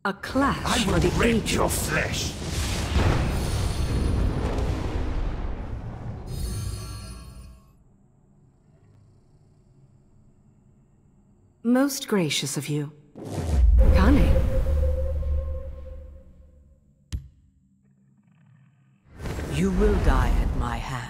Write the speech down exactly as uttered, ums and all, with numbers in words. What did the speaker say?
A clash I for will the rip ages. your flesh. Most gracious of you. Cunning. You will die at my hand.